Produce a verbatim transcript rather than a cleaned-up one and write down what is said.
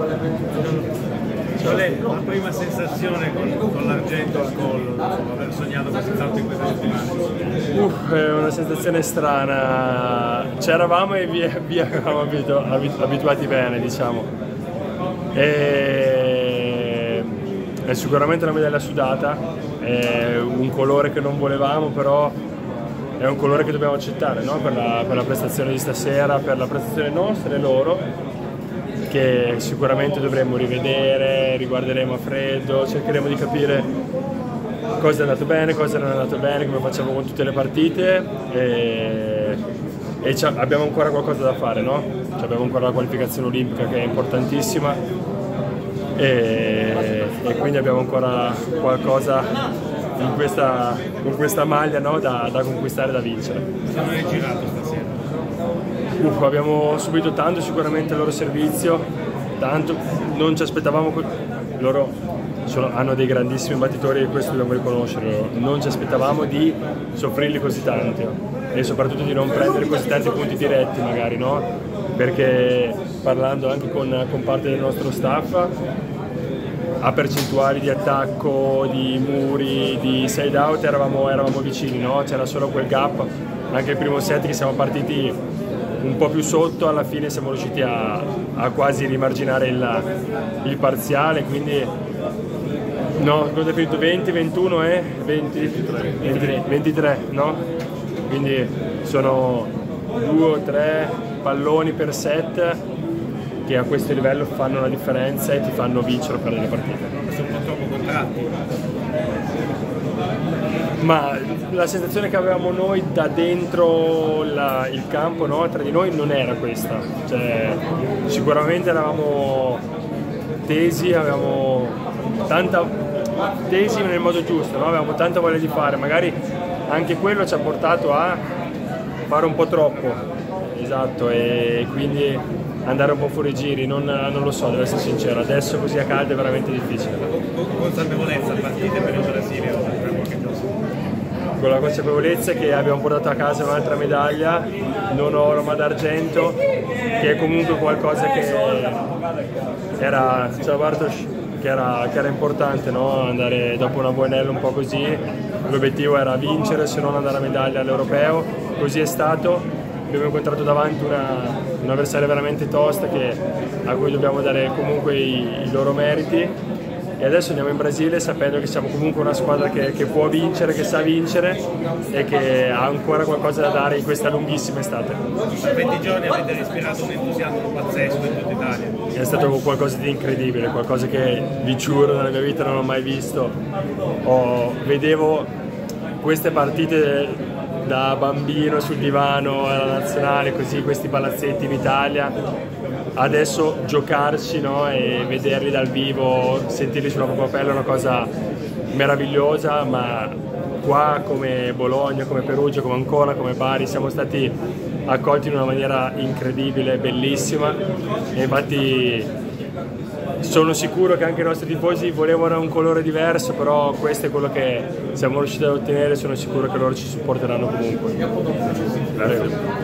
Qual è la prima sensazione con, con l'argento al collo, aver sognato questi salti in questa settimana? Uff, è una sensazione strana, c'eravamo e vi, vi eravamo abitu abituati bene, diciamo. E... è sicuramente una medaglia sudata, è un colore che non volevamo, però è un colore che dobbiamo accettare, no? per, la, per la prestazione di stasera, per la prestazione nostra e loro, che sicuramente dovremmo rivedere, riguarderemo a freddo, cercheremo di capire cosa è andato bene, cosa non è andato bene, come facciamo con tutte le partite e, e abbiamo ancora qualcosa da fare, no? Abbiamo ancora la qualificazione olimpica che è importantissima e, e quindi abbiamo ancora qualcosa in questa, con questa maglia, no? da, da conquistare, da vincere. Come hai girato stasera? Uff, abbiamo subito tanto sicuramente il loro servizio, tanto non ci aspettavamo, loro sono, hanno dei grandissimi battitori e questo dobbiamo riconoscerlo, non ci aspettavamo di soffrirli così tanto e soprattutto di non prendere così tanti punti diretti magari, no? Perché parlando anche con, con parte del nostro staff, a percentuali di attacco, di muri, di side out eravamo, eravamo vicini, no? C'era solo quel gap, anche il primo set che siamo partiti un po' più sotto, alla fine siamo riusciti a, a quasi rimarginare il, il parziale, quindi no, cosa è finito? venti, ventuno e venti, ventitré, ventitré, no? Quindi sono due o tre palloni per set che a questo livello fanno la differenza e ti fanno vincere o perdere le partite. Questo è un po' troppo contratti. Ma la sensazione che avevamo noi da dentro la, il campo, no, tra di noi non era questa, cioè, sicuramente eravamo tesi, avevamo tanta tesi nel modo giusto, no? Avevamo tanta voglia di fare, magari anche quello ci ha portato a fare un po' troppo, esatto, e quindi andare un po' fuori giri, non, non lo so, devo essere sincero, adesso così a caldo è veramente difficile. Con consapevolezza, partite per il Brasile, con la consapevolezza che abbiamo portato a casa un'altra medaglia, non oro ma d'argento, che è comunque qualcosa che era, ciao Bartosz, che era, che era importante, no? Andare dopo una Voinel un po' così, l'obiettivo era vincere se non andare a medaglia all'europeo, così è stato, abbiamo incontrato davanti una, un'avversaria veramente tosta che, a cui dobbiamo dare comunque i, i loro meriti. E adesso andiamo in Brasile sapendo che siamo comunque una squadra che, che può vincere, che sa vincere e che ha ancora qualcosa da dare in questa lunghissima estate. Per venti giorni avete respirato un entusiasmo pazzesco in tutta Italia. È stato qualcosa di incredibile, qualcosa che vi giuro nella mia vita non ho mai visto. Oh, vedevo queste partite da bambino sul divano alla nazionale, così questi palazzetti in Italia. Adesso giocarci, no? E vederli dal vivo, sentirli sulla propria pelle è una cosa meravigliosa, ma qua come Bologna, come Perugia, come Ancona, come Bari siamo stati accolti in una maniera incredibile, bellissima e infatti sono sicuro che anche i nostri tifosi volevano un colore diverso, però questo è quello che siamo riusciti ad ottenere, sono sicuro che loro ci supporteranno comunque.